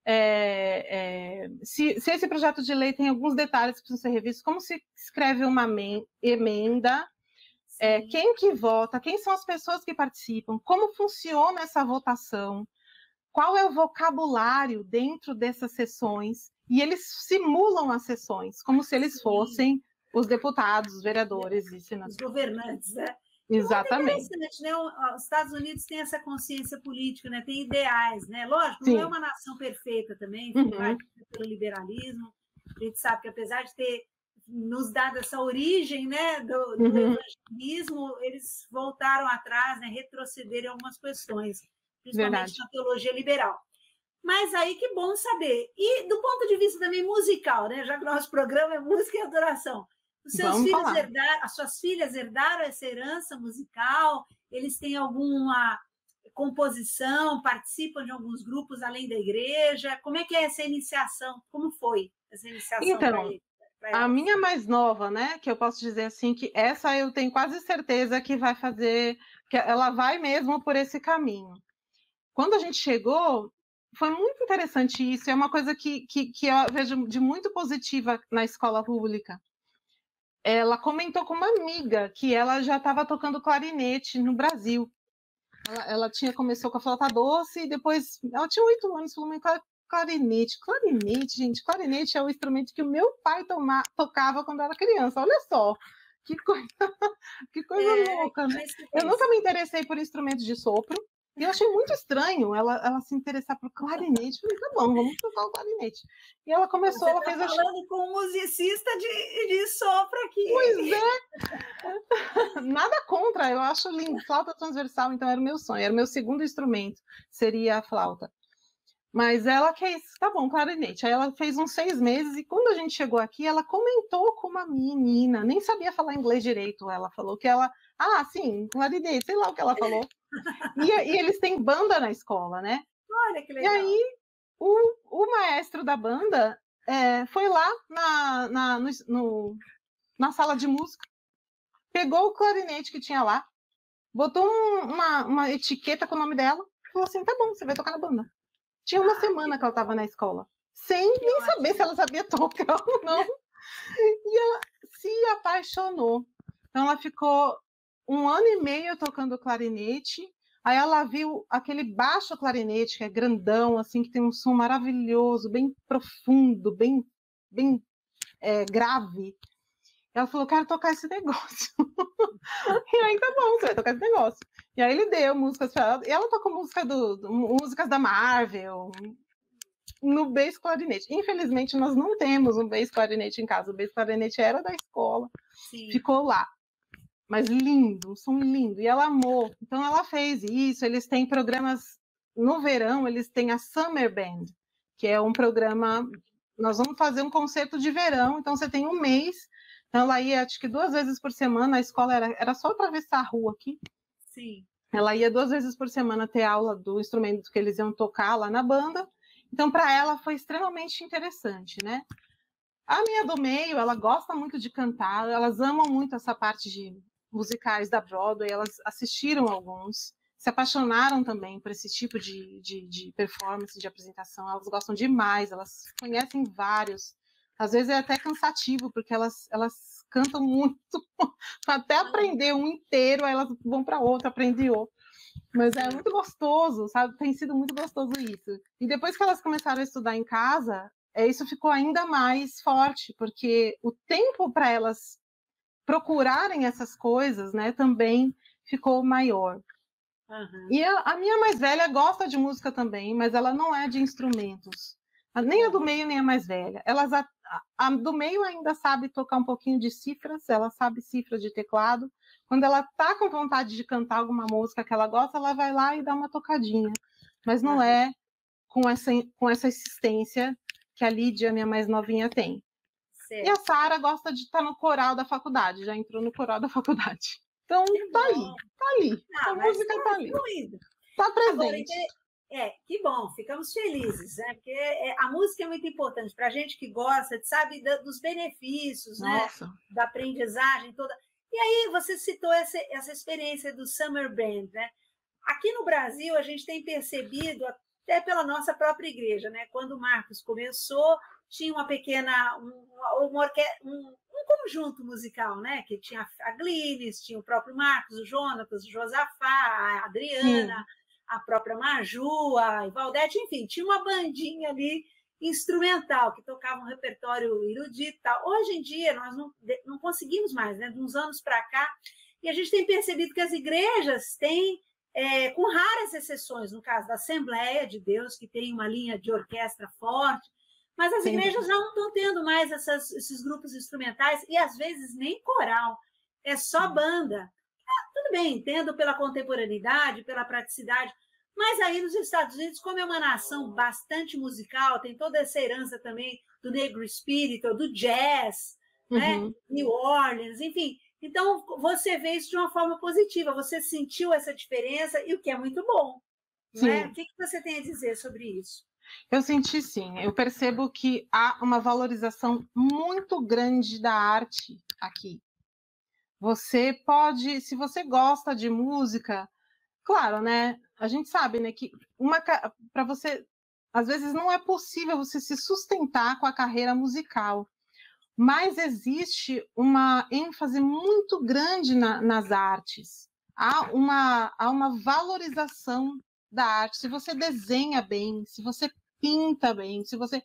S4: se esse projeto de lei tem alguns detalhes que precisam ser revistos, como se escreve uma emenda, quem que vota, quem são as pessoas que participam, como funciona essa votação, qual é o vocabulário dentro dessas sessões, e eles simulam as sessões, como se eles fossem os deputados, os vereadores e senadores.
S2: Os governantes, né?
S4: Exatamente.
S2: É interessante, né? Os Estados Unidos têm essa consciência política, né? Tem ideais, né? Lógico,
S4: Sim.
S2: Não é uma nação perfeita também, pelo liberalismo. A gente sabe que apesar de ter nos dado essa origem, né, do evangelismo, eles voltaram atrás, né, retrocederem algumas questões, principalmente na teologia liberal. Mas aí que bom saber. E do ponto de vista também musical, né? Já que o nosso programa é música e adoração. As suas filhas herdaram essa herança musical? Eles têm alguma composição? Participam de alguns grupos além da igreja? Como é que é essa iniciação? Como foi essa iniciação?
S4: Então, a minha mais nova, né? Que eu posso dizer assim, que essa eu tenho quase certeza que vai fazer, que ela vai mesmo por esse caminho. Quando a gente chegou, foi muito interessante isso. É uma coisa que eu vejo de muito positiva na escola pública. Ela comentou com uma amiga que ela já estava tocando clarinete no Brasil. Ela começou com a flauta doce e depois ela tinha 8 anos, falou, clarinete, gente, clarinete é o instrumento que o meu pai tocava quando era criança. Olha só, que coisa louca, né? Eu nunca me interessei por instrumentos de sopro. E eu achei muito estranho ela se interessar por clarinete. Eu falei, tá bom, vamos tocar o clarinete. E ela começou, ela fez...
S2: falando com um musicista de sopro aqui.
S4: Pois é. Nada contra, eu acho lindo. Flauta transversal, então era o meu sonho. Era o meu segundo instrumento, seria a flauta. Mas ela quis, tá bom, clarinete. Aí ela fez uns 6 meses e quando a gente chegou aqui, ela comentou com uma menina, nem sabia falar inglês direito. Ela falou que ela... sim, clarinete, sei lá o que ela falou. E eles têm banda na escola, né?
S2: Olha que legal.
S4: E aí, o maestro da banda foi lá na sala de música, pegou o clarinete que tinha lá, botou uma etiqueta com o nome dela, e falou assim, tá bom, você vai tocar na banda. Tinha uma semana que ela estava na escola, sem nem saber se ela sabia tocar ou não. E ela se apaixonou. Então, ela ficou 1 ano e meio tocando clarinete. Aí ela viu aquele baixo clarinete, que é grandão, assim, que tem um som maravilhoso, bem profundo, bem grave. Ela falou, quero tocar esse negócio. E aí, tá bom, você vai tocar esse negócio. E aí ele deu músicas para ela. E ela tocou músicas da Marvel, no bass clarinete. Infelizmente, nós não temos um bass clarinete em casa. O bass clarinete era da escola,
S2: Sim.
S4: ficou lá. Mas lindo, um som lindo. E ela amou. Então, ela fez isso. Eles têm programas... No verão, eles têm a Summer Band, que é um programa... Nós vamos fazer um concerto de verão. Então, você tem um mês. Então, ela ia, acho que 2 vezes por semana. A escola era só atravessar a rua aqui.
S2: Sim.
S4: Ela ia 2 vezes por semana ter aula do instrumento que eles iam tocar lá na banda. Então, para ela, foi extremamente interessante, né? A minha do meio, ela gosta muito de cantar. Elas amam muito essa parte de musicais da Broadway, elas assistiram alguns, se apaixonaram também por esse tipo de performance, de apresentação, elas gostam demais, elas conhecem vários, às vezes é até cansativo, porque elas cantam muito, até aprender um inteiro, aí elas vão para outro, aprender outro, mas é muito gostoso, sabe, tem sido muito gostoso isso, e depois que elas começaram a estudar em casa, isso ficou ainda mais forte, porque o tempo para elas procurarem essas coisas, né, também ficou maior.
S2: Uhum.
S4: E a minha mais velha gosta de música também, mas ela não é de instrumentos. Nem a do meio, nem a mais velha. A do meio ainda sabe tocar um pouquinho de cifras, ela sabe cifra de teclado. Quando ela tá com vontade de cantar alguma música que ela gosta, ela vai lá e dá uma tocadinha. Mas não é com essa insistência que a Lídia, minha mais novinha, tem.
S2: Certo.
S4: E a Sara gosta de estar no coral da faculdade, já entrou no coral da faculdade. Então, tá ali. A música tá ali. Tá presente.
S2: Agora, que bom, ficamos felizes, né? Porque a música é muito importante para a gente que gosta, sabe, dos benefícios,
S4: Nossa,
S2: né? Da aprendizagem toda. E aí, você citou essa experiência do Summer Band, né? Aqui no Brasil, a gente tem percebido, até pela nossa própria igreja, né? Quando o Marcos começou, tinha uma pequena, um conjunto musical, né? Que tinha a Glynis, tinha o próprio Marcos, o Jonatas, o Josafá, a Adriana, a própria Maju, a Ivaldete, enfim, tinha uma bandinha ali instrumental que tocava um repertório erudito e tal. Hoje em dia, nós não conseguimos mais, né? De uns anos para cá, e a gente tem percebido que as igrejas têm, com raras exceções, no caso da Assembleia de Deus, que tem uma linha de orquestra forte, mas as igrejas já não estão tendo mais esses grupos instrumentais e, às vezes, nem coral. É só banda. Tudo bem, entendo pela contemporaneidade, pela praticidade, mas aí nos Estados Unidos, como é uma nação bastante musical, tem toda essa herança também do Negro Spirit, do jazz, né? New Orleans, enfim. Então, você vê isso de uma forma positiva, você sentiu essa diferença, e o que é muito bom. Não é? O que você tem a dizer sobre isso?
S4: Eu senti sim, eu percebo que há uma valorização muito grande da arte aqui. Você pode, se você gosta de música, claro, né? A gente sabe, né, que para você, às vezes não é possível você se sustentar com a carreira musical, mas existe uma ênfase muito grande nas artes. Há uma valorização da arte. Se você desenha bem, se você pinta bem, se você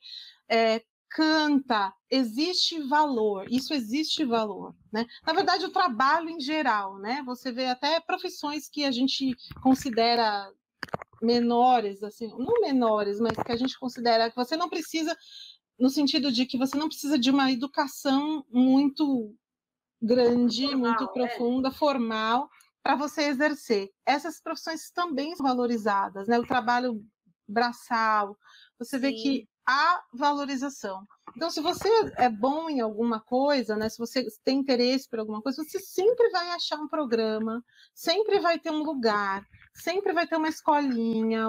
S4: canta, existe valor, isso existe valor, né? Na verdade, o trabalho em geral, né? Você vê até profissões que a gente considera menores, assim, não menores, mas que a gente considera que você não precisa, no sentido de que você não precisa de uma educação muito grande, formal, muito profunda, formal, para você exercer. Essas profissões também são valorizadas, né? O trabalho braçal, você vê que há valorização. Então, se você é bom em alguma coisa, né? Se você tem interesse por alguma coisa, você sempre vai achar um programa, sempre vai ter um lugar, sempre vai ter uma escolinha,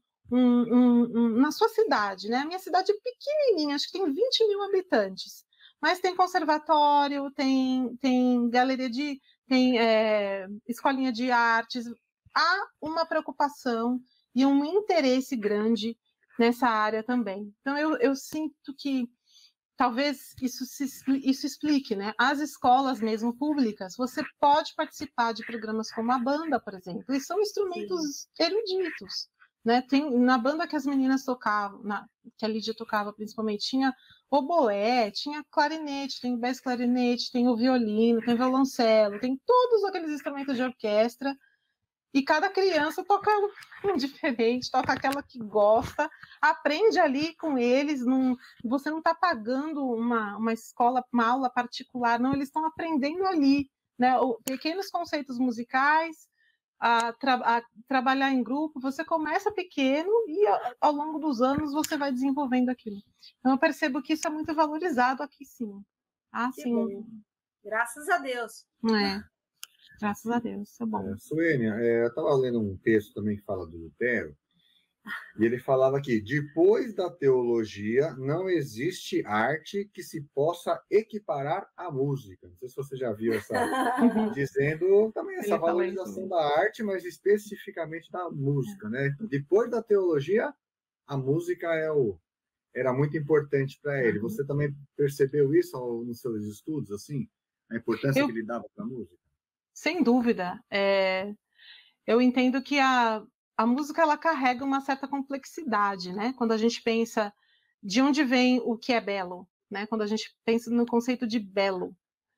S4: na sua cidade, né? A minha cidade é pequenininha, acho que tem 20 mil habitantes, mas tem conservatório, tem galeria tem escolinha de artes. Há uma preocupação e um interesse grande nessa área também. Então, eu sinto que talvez isso explique, né? As escolas mesmo públicas, você pode participar de programas como a banda, por exemplo, e são instrumentos eruditos, né? Na banda que as meninas tocavam, que a Lídia tocava principalmente, tinha oboé, tinha clarinete, tem bass clarinete, tem o violino, tem violoncelo, tem todos aqueles instrumentos de orquestra, E cada criança toca um diferente, toca aquela que gosta, aprende ali com eles. Você não está pagando uma escola, uma aula particular, não, eles estão aprendendo ali, né? Pequenos conceitos musicais, a trabalhar em grupo. Você começa pequeno e ao longo dos anos você vai desenvolvendo aquilo. Então eu percebo que isso é muito valorizado aqui, sim.
S2: Sim. Graças a Deus.
S4: Graças a Deus, isso é bom.
S3: Suênia, eu estava lendo um texto também que fala do Lutero, e ele falava que depois da teologia não existe arte que se possa equiparar à música. Não sei se você já viu essa dizendo também essa valorização da arte, mas especificamente da música, né? Depois da teologia, a música era muito importante para ele. Você também percebeu isso nos seus estudos, assim? A importância que ele dava para a música?
S4: Sem dúvida. Eu entendo que a música ela carrega uma certa complexidade, né? Quando a gente pensa de onde vem o que é belo, né? Quando a gente pensa no conceito de belo,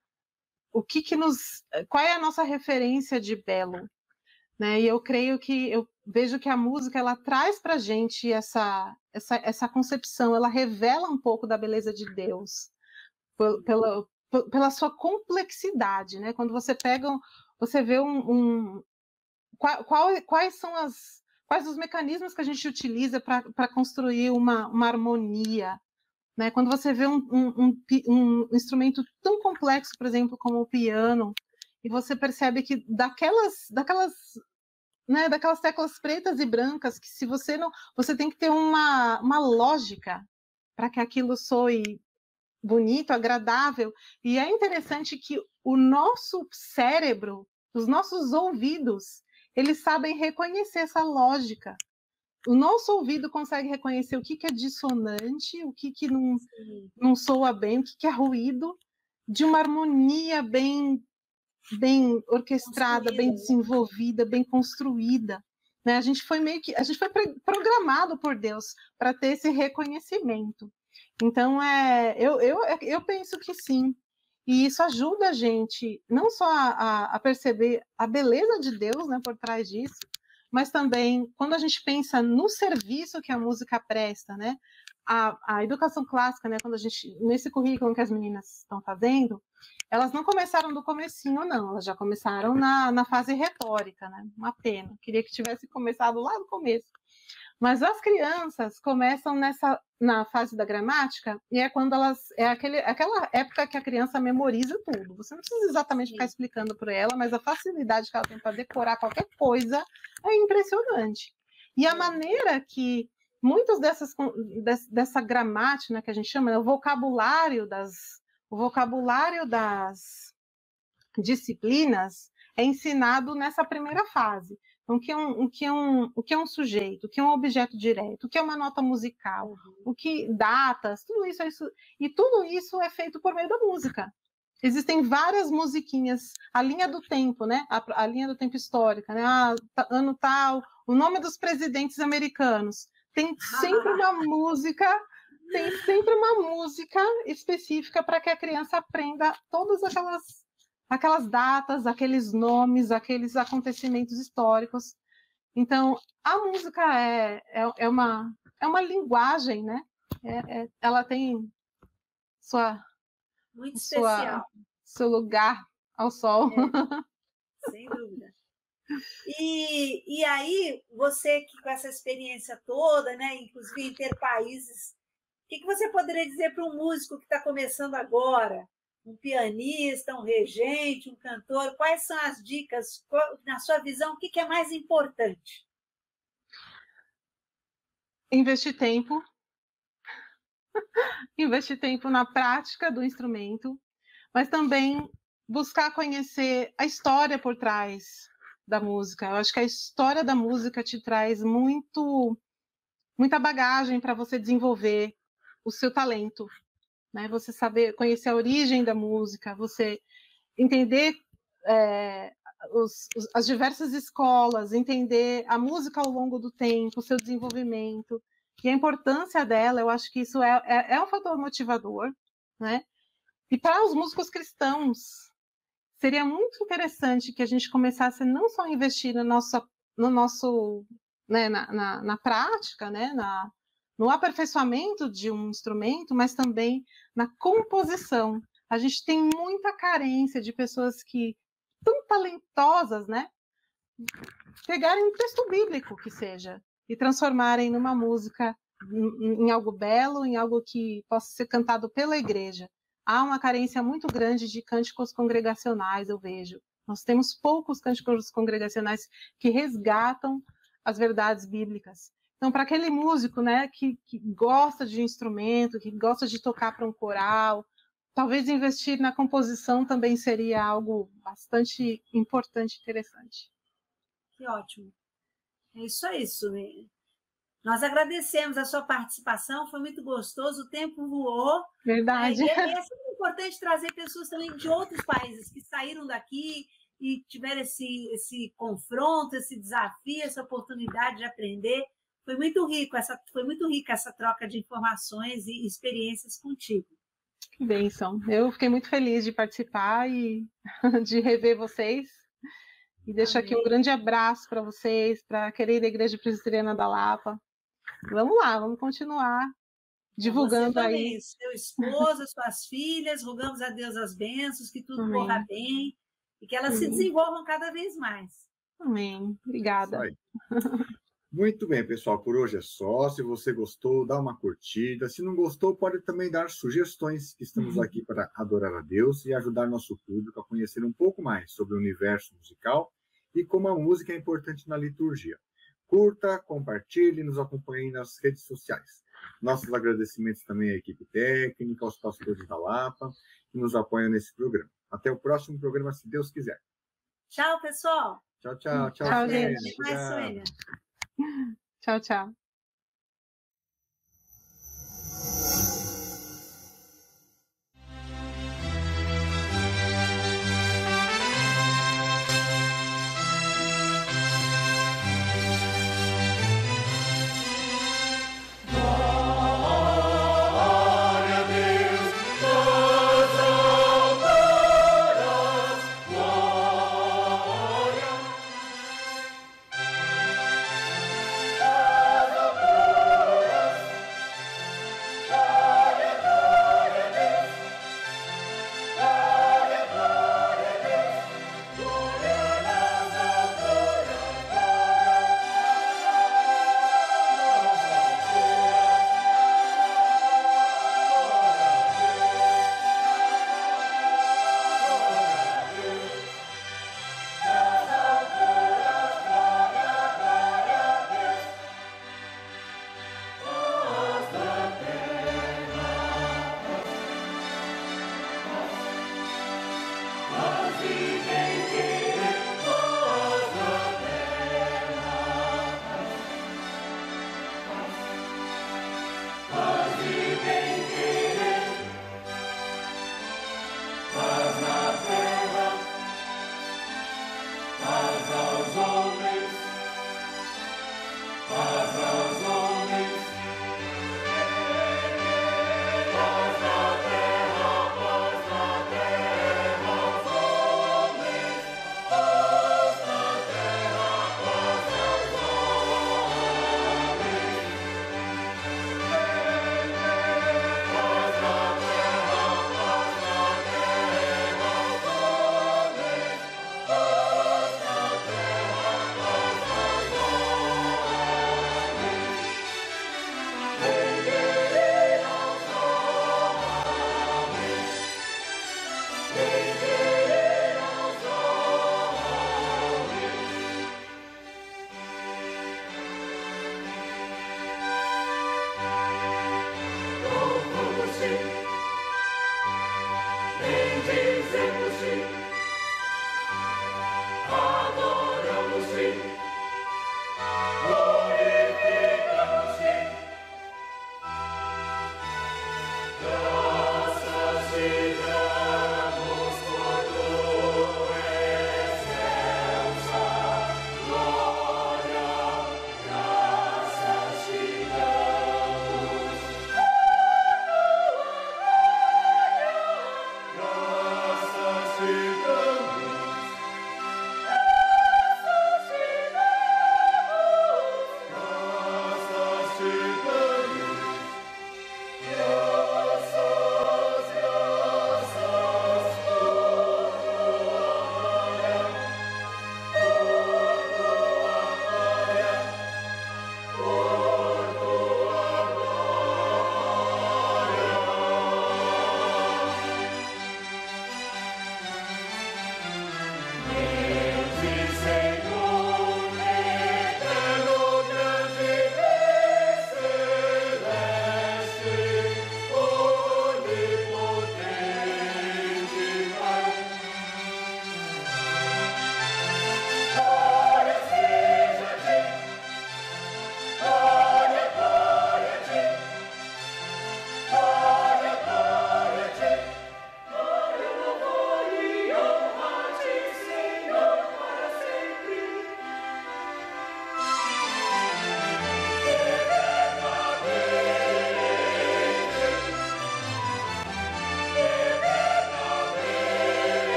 S4: qual é a nossa referência de belo, né? E eu vejo que a música ela traz para a gente essa concepção, ela revela um pouco da beleza de Deus pela sua complexidade, né? Quando você vê quais os mecanismos que a gente utiliza para construir uma harmonia, né? Quando você vê um instrumento tão complexo, por exemplo, como o piano, e você percebe que daquelas teclas pretas e brancas, que se você tem que ter uma lógica para que aquilo soe bonito, agradável. E é interessante que o nosso cérebro, os nossos ouvidos, eles sabem reconhecer essa lógica. O nosso ouvido consegue reconhecer o que é dissonante, o que não soa bem, o que é ruído, de uma harmonia bem orquestrada, bem desenvolvida, bem construída. Né? A gente foi programado por Deus para ter esse reconhecimento. Então, eu penso que sim. E isso ajuda a gente não só a perceber a beleza de Deus, né, por trás disso, mas também quando a gente pensa no serviço que a música presta, né? A educação clássica, né, nesse currículo que as meninas estão fazendo, elas não começaram do comecinho, não. Elas já começaram na fase retórica, né? Uma pena. Queria que tivesse começado lá no começo. Mas as crianças começam na fase da gramática, e é quando aquela época que a criança memoriza tudo. Você não precisa exatamente ficar explicando para ela, mas a facilidade que ela tem para decorar qualquer coisa é impressionante. E a maneira que muitas dessa gramática, né, que a gente chama, né, o vocabulário das disciplinas é ensinado nessa primeira fase. Então, o que é um sujeito, o que é um objeto direto, o que é uma nota musical, o que datas, tudo isso, e tudo isso é feito por meio da música. Existem várias musiquinhas, a linha do tempo, né? A linha do tempo histórica, né? Ano tal, o nome dos presidentes americanos. Tem sempre uma música específica para que a criança aprenda todas aquelas datas, aqueles nomes, aqueles acontecimentos históricos. Então, a música é uma linguagem, né? Ela tem
S2: muito especial.
S4: Seu lugar ao sol.
S2: Sem dúvida. E aí, você que com essa experiência toda, né, inclusive em ter países, o que você poderia dizer para um músico que está começando agora? Um pianista, um regente, um cantor, quais são as dicas, na sua visão, o que é mais importante?
S4: Investir tempo na prática do instrumento, mas também buscar conhecer a história por trás da música. Eu acho que a história da música te traz muita bagagem para você desenvolver o seu talento. Né? Você saber conhecer a origem da música, você entender as diversas escolas, entender a música ao longo do tempo, o seu desenvolvimento e a importância dela. Eu acho que isso é um fator motivador, né? E para os músicos cristãos, seria muito interessante que a gente começasse não só a investir no nosso né, na prática, né, no aperfeiçoamento de um instrumento, mas também na composição. A gente tem muita carência de pessoas que, tão talentosas, né, pegarem um texto bíblico que seja e transformarem numa música, em algo belo, em algo que possa ser cantado pela igreja. Há uma carência muito grande de cânticos congregacionais, eu vejo. Nós temos poucos cânticos congregacionais que resgatam as verdades bíblicas. Então, para aquele músico, né, que gosta de instrumento, que gosta de tocar para um coral, talvez investir na composição também seria algo bastante importante e interessante.
S2: Que ótimo. É isso, né? Nós agradecemos a sua participação, foi muito gostoso, o tempo voou.
S4: Verdade.
S2: E é sempre importante trazer pessoas também de outros países que saíram daqui e tiveram esse confronto, esse desafio, essa oportunidade de aprender. Foi muito rica essa troca de informações e experiências contigo.
S4: Que bênção. Eu fiquei muito feliz de participar e de rever vocês. E deixo aqui um grande abraço para vocês, para a querida Igreja Presbiteriana da Lapa. Vamos lá, vamos continuar divulgando
S2: você também,
S4: aí.
S2: Seu esposo, suas filhas, rogamos a Deus as bênçãos, que tudo corra bem e que elas se desenvolvam cada vez mais.
S4: Amém. Obrigada.
S3: Muito bem, pessoal, por hoje é só. Se você gostou, dá uma curtida. Se não gostou, pode também dar sugestões, que estamos aqui para adorar a Deus e ajudar nosso público a conhecer um pouco mais sobre o universo musical e como a música é importante na liturgia. Curta, compartilhe e nos acompanhe nas redes sociais. Nossos agradecimentos também à equipe técnica, aos pastores da Lapa, que nos apoiam nesse programa. Até o próximo programa, se Deus quiser.
S2: Tchau, pessoal.
S3: Tchau, tchau.
S4: Tchau, gente. Tchau, tchau.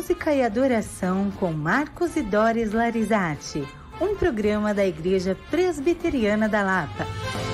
S1: Música e Adoração com Marcos e Doris Larizati, um programa da Igreja Presbiteriana da Lapa.